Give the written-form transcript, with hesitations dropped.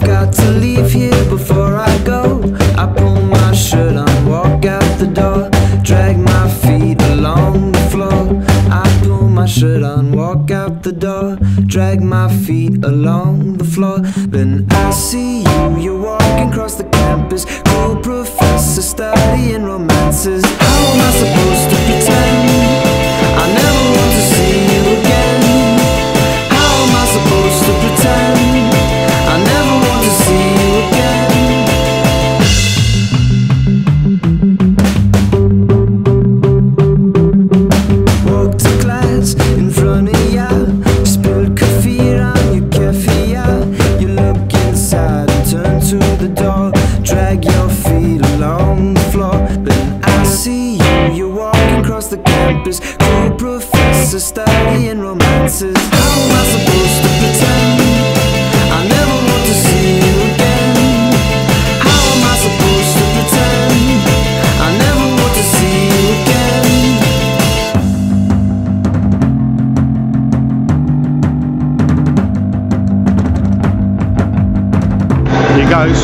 got to leave here before I go. I pull my shirt on, walk out the door, drag my feet along the floor. I pull my shirt on, walk out the door, drag my feet along the floor. Then I see you, you're walking across the campus, cool professor studying romances. How am I supposed to pretend I never want to see you again? How am I supposed to pretend I never want to see you again? Walk to class in front of ya, spilled coffee on your keffia. You look inside and turn to the door, drag your feet along the floor. Then I see you, you're walking across the campus, cool professor studying romances. How am I supposed to pretend I never want to see you again? How am I supposed to pretend I never want to see you again? Here goes.